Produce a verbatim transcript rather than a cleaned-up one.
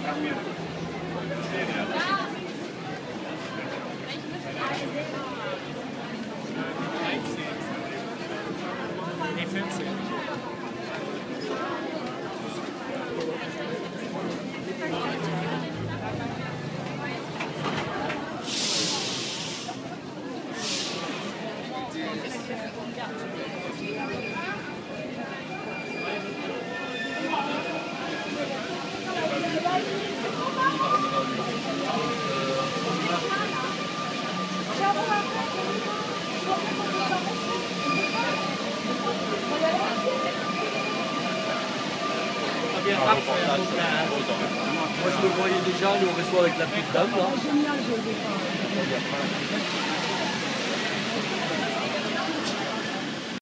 Moi je me voyais déjà aller au resto avec la petite dame là.